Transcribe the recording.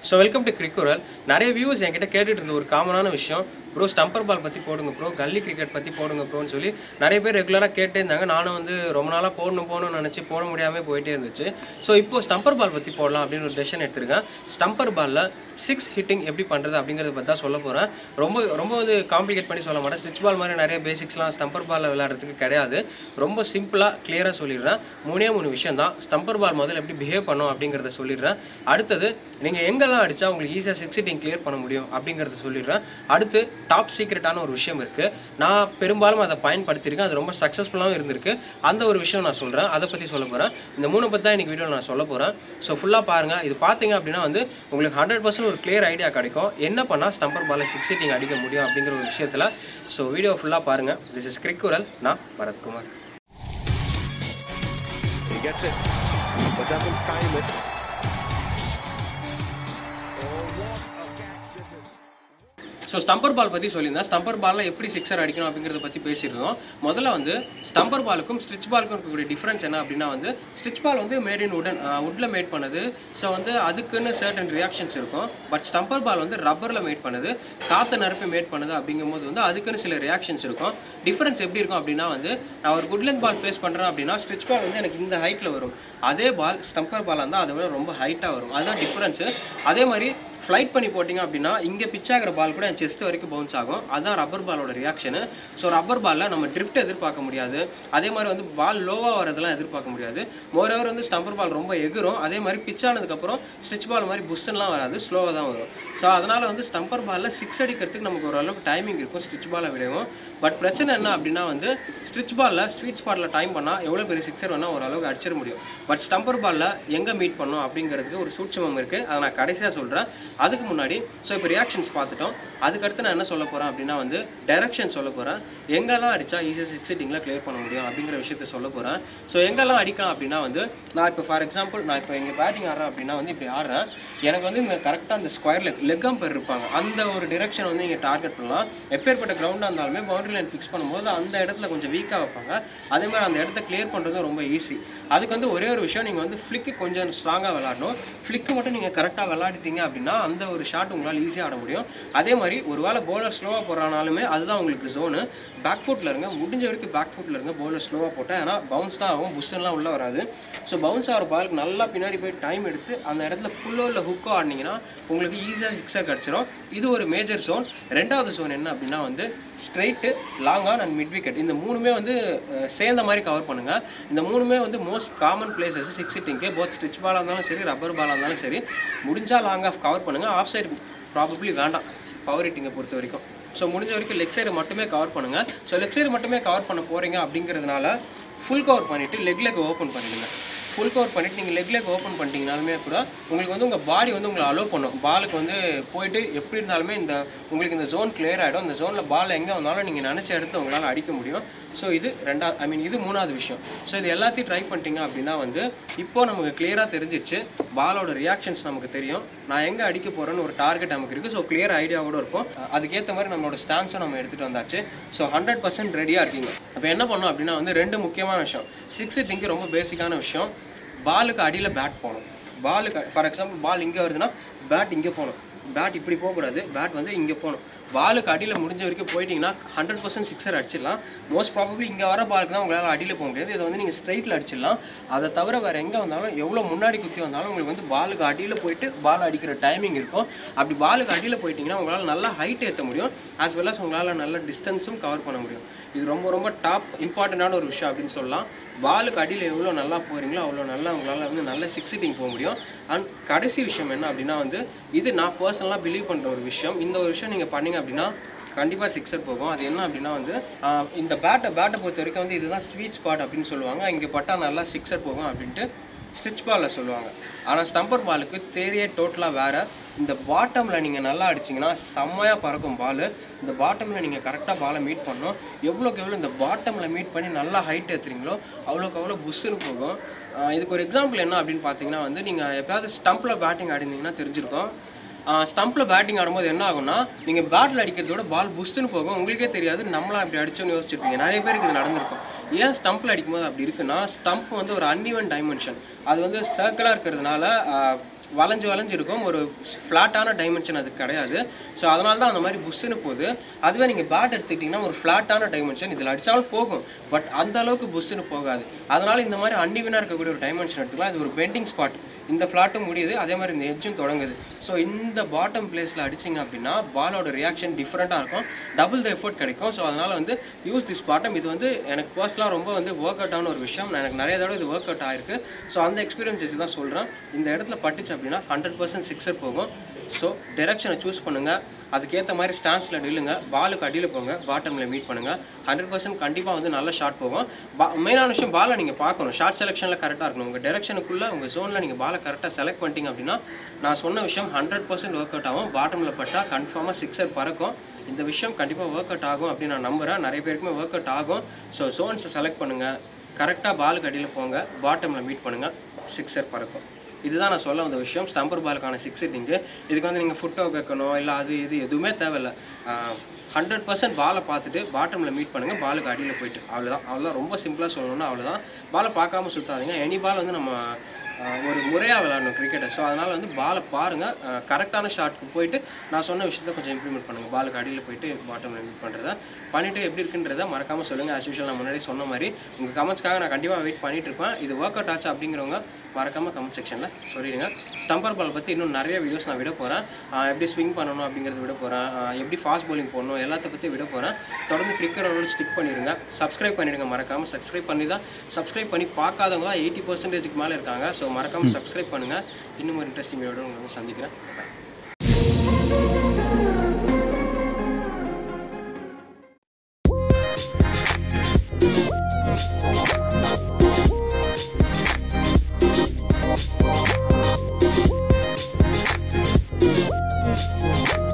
So welcome to கிரிக்குரல். நிறைய views என்கிட்ட கேட்டுட்டு இருந்த ஒரு காமனான விஷயம், ப்ரோ ஸ்டம்பர் பால் பற்றி போடுங்க ப்ரோ, கல்லி கிரிக்கெட் பற்றி போடுங்க ப்ரோன்னு சொல்லி நிறைய பேர் ரெகுலராக கேட்டே இருந்தாங்க. நானும் ரொம்ப நாளாக போடணும்னு நினச்சி போட முடியாமல் போயிட்டே இருந்துச்சு. ஸோ இப்போது ஸ்டம்பர் பால் பற்றி போடலாம் அப்படின்னு ஒரு டெசிஷன் எடுத்திருக்கேன். ஸ்டம்பர் பாலில் 6 ஹிட்டிங் எப்படி பண்ணுறது அப்படிங்கிறத பற்றி தான் சொல்ல போகிறேன். ரொம்ப காம்ப்ளிகேட் பண்ணி சொல்ல மாட்டேன். ஸ்விட்ச் பால் மாதிரி நிறைய பேசிக்ஸ்லாம் ஸ்டம்பர் பாலில் விளையாடுறதுக்கு கிடையாது. ரொம்ப சிம்பிளாக கிளியராக சொல்லிடுறேன். 3 விஷயம் தான். ஸ்டம்பர் பால் முதல்ல எப்படி பிஹேவ் பண்ணும் அப்படிங்கிறத சொல்லிடுறேன். அடுத்தது நீங்கள் எங்கெல்லாம் அடித்தா உங்களுக்கு ஈஸியாக 6 ஹிட்டிங் கிளியர் பண்ண முடியும் அப்படிங்கிறத சொல்லிடுறேன். அடுத்து டாப் சீக்ரெட்டான ஒரு விஷயம் இருக்குது. நான் பெரும்பாலும் அதை பயன்படுத்தியிருக்கேன். அது ரொம்ப சக்ஸஸ்ஃபுல்லாகவும் இருந்திருக்கு. அந்த ஒரு விஷயம் நான் சொல்கிறேன். அதை பற்றி சொல்ல போகிறேன். இந்த 3 பற்றி தான் இன்றைக்கி வீடியோவில் நான் சொல்ல போகிறேன். ஸோ ஃபுல்லாக பாருங்கள். இது பார்த்தீங்க அப்படின்னா உங்களுக்கு 100% ஒரு கிளியர் ஐடியா கிடைக்கும். என்ன பண்ணால் ஸ்டம்பர் பாலில் 6 ஹிட்டிங் அடிக்க முடியும் அப்படிங்கிற ஒரு விஷயத்தில். ஸோ வீடியோ ஃபுல்லாக பாருங்கள். திஸ் இஸ் கிரிக்குரல். நான் Bharathkumar. He gets it, but doesn't time it. So stumper ball பற்றி சொல்லியிருந்தேன். ஸ்டம்பர் பாலில் எப்படி சிக்ஸர் அடிக்கணும் அப்படிங்கிறத பற்றி பேசியிருந்தோம். முதல்ல ஸ்டம்பர் பாலுக்கும் ஸ்ட்ரிச் பாலுக்கும் இருக்கக்கூடிய டிஃப்ரென்ஸ் என்ன அப்படின்னா ஸ்ட்ரிச் பால் மேட் இன் வுட்டில் மேட் பண்ணுது. ஸோ அதுக்குன்னு சர்டன் ரியாக்ஷன்ஸ் இருக்கும். பட் ஸ்டம்பர் பால் ரப்பரில் மேட் பண்ணுது, காற்றை நிரப்பி மேட் பண்ணுது. அப்படிங்கும்போது அதுக்குன்னு சில ரியாக்ஷன்ஸ் இருக்கும். டிஃப்ரென்ஸ் எப்படி இருக்கும் அப்படின்னா நான் ஒரு குட் லென்த் பால் பேஸ் பண்ணுறேன் அப்படின்னா ஸ்ட்ரிச் பால் எனக்கு இந்த ஹைட்டில் வரும். அதே பால் ஸ்டம்பர் பாலாக இருந்தால் அதை விட ரொம்ப ஹைட்டாக வரும். அதுதான் டிஃப்ரென்ஸு. அதே மாதிரி ஃப்ளைட் பண்ணி போட்டிங்க அப்படின்னா இங்கே பிச் ஆகிற பால் கூட என் செஸ்ட் வரைக்கும் பவுன்ஸ் ஆகும். அதுதான் ரப்பர் பாலோட ரியாக்ஷனு. ஸோ ரப்பர் பாலில் நம்ம ட்ரிஃப்ட் எதிர்பார்க்க முடியாது. அதே மாதிரி பால் லோவாக வரதெல்லாம் எதிர்பார்க்க முடியாது. மோரோவர் ஸ்டம்பர் பால் ரொம்ப எகிரும். அதே மாதிரி பிச் ஆனதுக்கப்புறம் ஸ்ட்ரிச் பால் மாதிரி புஸ்டன்லாம் வராது, ஸ்லோவாக தான் வரும். ஸோ அதனால் ஸ்டம்பர் பாலில் 6 அடிக்கிறதுக்கு நமக்கு ஓரளவுக்கு டைமிங் இருக்கும் ஸ்ட்ரிச் பாலை விடவும். பட் பிரச்சனை என்ன அப்படின்னா ஸ்ட்ரிச் பாலில் ஸ்வீட் ஸ்பாட்டில் டைம் பண்ணால் எவ்வளோ பெரிய சிக்ஸர் வேணால் ஓரளவுக்கு அடிச்சிட முடியும். பட் ஸ்டம்பர் பாலில் எங்கே மீட் பண்ணோம் அப்படிங்கிறதுக்கு ஒரு சூட்சமம் இருக்குது. அதை நான் கடைசியாக சொல்கிறேன். அதுக்கு முன்னாடி இப்போ ரியாக்ஷன்ஸ் பார்த்துட்டோம். அதுக்கடுத்து நான் என்ன சொல்ல போகிறேன் அப்படின்னா டைரக்ஷன் சொல்ல போகிறேன். எங்கெல்லாம் அடித்தா ஈஸியாக 6 ஹிட்டிங்கில் கிளியர் பண்ண முடியும் அப்படிங்கிற விஷயத்த சொல்ல போகிறேன். ஸோ எங்கெல்லாம் அடிக்கலாம் அப்படின்னா நான் இப்போ ஃபார் எக்ஸாம்பிள் நான் இப்போ இங்கே பேட்டிங் ஆடுறேன் அப்படின்னா இப்படி ஆடுறேன். எனக்கு இங்கே கரெக்டாக அந்த ஸ்கொயர் லெக் அம்பர் இருப்பாங்க. அந்த ஒரு டிரெக்ஷன் இங்கே டார்கெட் பண்ணலாம். எப்பேற்பட்ட கிரவுண்டாக இருந்தாலுமே பவுண்டரி லைன் ஃபிக்ஸ் பண்ணும்போது அந்த இடத்துல கொஞ்சம் வீக்காக வைப்பாங்க. அதே மாதிரி அந்த இடத்த கிளியர் பண்ணுறது ரொம்ப ஈஸி. அதுக்கு ஒரே ஒரு விஷயம், நீங்கள் ஃப்ளிக்கு கொஞ்சம் ஸ்ட்ராங்காக விளாடணும். ஃப்ளிக்கு மட்டும் நீங்கள் கரெக்டாக விளாடிட்டீங்க அப்படின்னா அந்த ஒரு ஷாட் உங்களால் ஈஸியாக ஆட முடியும். அதே மாதிரி ஒரு வேளை பவுலர் ஸ்லோவாக போடுறானாலுமே அதுதான் உங்களுக்கு ஜோனு. பேக் ஃபுட்டில் இருங்க, முடிஞ்ச வரைக்கும் பேக் ஃபுட்டில் இருங்க. பவுலர் ஸ்லோவாக போட்டால் ஏன்னா பவுன்ஸ் தான் ஆகும், புஷ்ஷன்லாம் உள்ளே வராது. ஸோ பவுன்ஸ் ஆகிற பாலுக்கு நல்லா பின்னாடி போய் டைம் எடுத்து அந்த இடத்துல புல்லோ இல்லை ஹுக்கோ ஆடினீங்கன்னா உங்களுக்கு ஈஸியாக சிக்ஸர் கிடச்சிரும். இது ஒரு மேஜர் ஜோன். ரெண்டாவது ஜோன் என்ன அப்படின்னா straight, long on and mid wicket. இந்த 3மே சேர்ந்த மாதிரி கவர் பண்ணுங்கள். இந்த 3மே மோஸ்ட் காமன் பிளேசஸ் 6 ஹிட்டிங்க்கு. போத் ஸ்ட்ரிச் பாலாக இருந்தாலும் சரி, ரப்பர் பாலாக இருந்தாலும் சரி, முடிஞ்சால் லாங் ஆஃப் கவர் பண்ணுங்கள். ஆஃப் சைடு ப்ராபப்ளி வேண்டாம் பவர் ஹிட்டிங்கை பொறுத்த வரைக்கும். ஸோ முடிஞ்ச வரைக்கும் லெக் சைடு மட்டுமே கவர் பண்ணுங்கள். ஸோ லெக் சைடு மட்டுமே கவர் பண்ண போகிறீங்க அப்படிங்கிறதுனால ஃபுல் கவர் பண்ணிவிட்டு லெக் ஓப்பன் பண்ணிவிடுங்க. ஃபுல் கவர் பண்ணிவிட்டு நீங்கள் லெக் ஓப்பன் பண்ணிட்டீங்கனாலுமே கூட உங்களுக்கு உங்கள் பாடி உங்களை அலோவ் பண்ணும். பாலுக்கு போயிட்டு எப்படி இருந்தாலுமே உங்களுக்கு இந்த ஜோன் கிளியர் ஆகிடும். இந்த ஜோனில் பால் எங்கே வந்தாலும் நீங்கள் நினச்ச இடத்துல உங்களால் அடிக்க முடியும். ஸோ இது இது 3வது விஷயம். ஸோ இது எல்லாத்தையும் ட்ரை பண்ணிட்டீங்க அப்படின்னா இப்போது நமக்கு கிளியராக தெரிஞ்சிச்சு. பாலோட ரியாக்ஷன்ஸ் நமக்கு தெரியும். நான் எங்கே அடிக்க போகிறேன்னு ஒரு டார்கெட் நமக்கு இருக்குது. ஸோ கிளியர் ஐடியாவோடு இருக்கும். அதுக்கேற்ற மாதிரி நம்மளோட ஸ்டான்ஸும் நம்ம எடுத்துகிட்டு வந்தாச்சு. ஸோ 100% ரெடியாக இருக்கீங்க. அப்போ என்ன பண்ணோம் அப்படின்னா 2 முக்கியமான விஷயம். 6 ஹிட்டிங்க்கு ரொம்ப பேசிக்கான விஷயம். பாலுக்கு அடியில் பேட் போகணும். பாலுக்கு ஃபார் எக்ஸாம்பிள் பால் இங்கே வருதுன்னா பேட் இங்கே போகணும். பேட் இப்படி போகக்கூடாது, பேட் இங்கே போகணும். பாலுக்கு அடியில் முடிஞ்ச வரைக்கும் போயிட்டீங்கன்னா 100% சிக்ஸர் அடிச்சிடலாம். மோஸ்ட் ப்ராபப்ளி இங்கே வர பாலுக்கு தான் உங்களால் அடியில் போக முடியாது. இதை நீங்கள் ஸ்ட்ரைட்டில் அடிச்சிடலாம். அதை தவிர வேறு எங்கே வந்தாலும் எவ்வளோ முன்னாடி குத்தி வந்தாலும் உங்களுக்கு பாலுக்கு அடியில் போயிட்டு பால் அடிக்கிற டைமிங் இருக்கும். அப்படி பாலுக்கு அடியில் போயிட்டீங்கன்னா உங்களால் நல்லா ஹைட் ஏற்ற முடியும். ஆஸ் வெல் அஸ் உங்களால் நல்ல டிஸ்டன்ஸும் கவர் பண்ண முடியும். இது ரொம்ப டாப் இம்பார்ட்டண்டான ஒரு விஷயம் அப்படின்னு சொல்லலாம். பாலுக்கு அடியில் எவ்வளோ நல்லா போகிறீங்களோ அவ்வளோ நல்லா உங்களால் நல்ல 6 ஹிட்டிங் போக முடியும். அண்ட் கடைசி விஷயம் என்ன அப்படின்னா இது நான் பர்சனலாக பிலீவ் பண்ணுற ஒரு விஷயம். இந்த ஒரு விஷயம் நீங்கள் பண்ணிங்க அப்படின்னா கண்டிப்பாக சிக்ஸர் போகும். அது என்ன அப்படின்னா இந்த பேட்டை பொறுத்த வரைக்கும் இதுதான் ஸ்வீட் ஸ்பாட் அப்படின்னு சொல்லுவாங்க. இங்கே பட்டால் நல்லா சிக்ஸர் போகும் அப்படின்ட்டு ஸ்ட்ரிச் பாலில் சொல்லுவாங்க. ஆனால் ஸ்டம்பர் பாலுக்கு தேரியே டோட்டலாக வேறு. இந்த பாட்டமில் நீங்கள் நல்லா அடிச்சிங்கன்னா செம்மையாக பறக்கும் பால். இந்த பாட்டமில் நீங்கள் கரெக்டாக பாலை மீட் பண்ணணும். எவ்வளோக்கு எவ்வளோ இந்த பாட்டமில் மீட் பண்ணி நல்லா ஹைட் ஏற்றுறீங்களோ அவ்வளோக்கு அவ்வளோ புஷ்ஷுன்னு போகும். இதுக்கு ஒரு எக்ஸாம்பிள் என்ன அப்படின்னு பார்த்தீங்கன்னா நீங்கள் எப்போயாவது ஸ்டம்பில் பேட்டிங் ஆடிருந்தீங்கன்னா தெரிஞ்சிருக்கும். ஸ்டம்பில் பேட்டிங் ஆடும்போது என்ன ஆகும்னா நீங்கள் பேட்டில் அடிக்கிறதோட பால் புஷ்ஷுன்னு போகும். உங்களுக்கே தெரியாது நம்மளாம் அப்படி அடிச்சோன்னு யோசிச்சிருப்பீங்க. நிறைய பேருக்கு இது நடந்திருக்கும். ஏன் ஸ்டம்பில் அடிக்கும்போது அப்படி இருக்குன்னா ஸ்டம்ப் ஒரு அன்இவன் டைமென்ஷன். அது சர்க்கிளாக இருக்கிறதுனால வளைஞ்சு இருக்கும். ஒரு ஃப்ளாட்டான டைமென்ஷன் அது கிடையாது. ஸோ அதனால தான் அந்த மாதிரி புஷ்ஷுன்னு போகுது. அதுவே நீங்கள் பேட் எடுத்துக்கிட்டிங்கன்னா ஒரு ஃப்ளாட்டான டைமென்ஷன், இதில் அடித்தாலும் போகும், பட் அந்த அளவுக்கு புஷ்ஷுன்னு போகாது. அதனால் இந்த மாதிரி அன்இவனாக இருக்கக்கூடிய ஒரு டைமென்ஷன் எடுத்துக்கலாம். இது ஒரு பெண்டிங் ஸ்பாட். இந்த ஃப்ளாட்டும் முடியுது, அதே மாதிரி இந்த எட்ஜும் தொடங்குது. ஸோ இந்த பாட்டம் பிளேஸில் அடிச்சிங்க அப்படின்னா பாலோட ரியாக்ஷன் டிஃப்ரெண்ட்டாக இருக்கும், டபுள் த எஃபோர்ட் கிடைக்கும். ஸோ அதனால் வந்து யூஸ் திஸ் பாட்டம். இது வந்து எனக்கு பர்சனலாக ரொம்ப வந்து ஒர்க் அவுட் ஆன ஒரு விஷயம். எனக்கு நிறைய தடவை இது ஒர்க் அவுட் ஆயிருக்கு. ஸோ அந்த எக்ஸ்பீரியன்ஸ் வச்சு தான் சொல்கிறேன். இந்த இடத்துல பட்டுச்சு அப்படின்னா 100% சிக்ஸர் போகும். ஸோ டைரக்ஷனை சூஸ் பண்ணுங்கள், அதுக்கேற்ற மாதிரி ஸ்டான்ஸில் நில்லுங்க, பாலுக்கு அடியில் போங்க, பாட்டமில் மீட் பண்ணுங்கள். 100% கண்டிப்பாக வந்து நல்ல ஷாட் போகும். மெயினான விஷயம் பாலை நீங்கள் பார்க்கணும், ஷார்ட் செலெக்ஷனில் கரெக்டாக இருக்கணும். உங்கள் டைரக்ஷனுக்குள்ளே உங்கள் ஜோனில் நீங்கள் பாலை கரெக்டாக செலக்ட் பண்ணிட்டீங்க அப்படின்னா நான் சொன்ன விஷயம் 100% ஒர்க் அவுட் ஆகும். பாட்டமில் பட்டால் கன்ஃபார்மாக சிக்ஸர் பறக்கும். இந்த விஷயம் கண்டிப்பாக ஒர்க் அவுட் ஆகும் அப்படின்னு நான் நம்புகிறேன். நிறைய பேருக்குமே ஒர்க் அவுட் ஆகும். ஸோ ஜோன்ஸை செலக்ட் பண்ணுங்கள், கரெக்டாக பாலுக்கு அடியில் போங்க, பாட்டமில் மீட் பண்ணுங்கள், சிக்ஸர் பறக்கும். இதுதான் நான் சொல்ல வந்த விஷயம். ஸ்டம்பர் பாலுக்கான சிக்ஸ் ஹிட்டிங்கு. இதுக்கு வந்து நீங்கள் ஃபுட்டோ வைக்கணும் இல்லை அது இது எதுவுமே தேவையில்லை. 100% பாலை பார்த்துட்டு பாட்டமில் மீட் பண்ணுங்கள், பாலுக்கு அடியில் போயிட்டு அவ்வளோதான். ரொம்ப சிம்பிளாக சொல்லணும்னா அவ்வளோதான். பாலை பார்க்காம சுற்றாதீங்க. எனி பால் வந்து நம்ம ஒரு முறையாக விளையாடணும் கிரிக்கெட்டை. ஸோ அதனால் வந்து பாலை பாருங்கள், கரெக்டான ஷாட்டுக்கு போயிட்டு நான் சொன்ன விஷயத்த கொஞ்சம் இம்ப்ளிமெண்ட் பண்ணுங்கள். பாலுக்கு அடியில் போயிட்டு பாட்டமில் மீட் பண்ணுறத பண்ணிவிட்டு எப்படி இருக்குன்றதை மறக்காமல் சொல்லுங்கள். ஆஸ் யூஷுவல் நான் முன்னாடி சொன்ன மாதிரி உங்கள் கமெண்ட்ஸ்க்காக நான் கண்டிப்பாக வெயிட் பண்ணிட்டு இருப்பேன். இது ஒர்க் அவுட் ஆச்சு அப்படிங்கிறவங்க மறக்காமல் கமெண்ட் செக்ஷனில் சொல்லிடுங்க. ஸ்டம்பர் பால் பற்றி இன்னும் நிறைய வீடியோஸ் நான் விட போகிறேன். எப்படி ஸ்விங் பண்ணணும் அப்படிங்கிறது விட போகிறேன், எப்படி ஃபாஸ்ட் பவுலிங் போடணும் எல்லாத்த பற்றி விட போகிறேன். தொடர்ந்து கிரிக்கெட்டோட ஸ்டிக் பண்ணிடுங்க, சப்ஸ்கிரைப் பண்ணிடுங்க. மறக்காமல் சப்ஸ்கிரைப் பண்ணி தான் சப்ஸ்கிரைப் பண்ணி பார்க்காதவங்க தான் 80%க்கு மேலே இருக்காங்க. ஸோ மறக்காமல் சப்ஸ்கிரைப் பண்ணுங்கள். இன்னும் ஒரு இன்ட்ரெஸ்டிங் வீடியோட உங்களை சந்திக்கிறேன். Bye.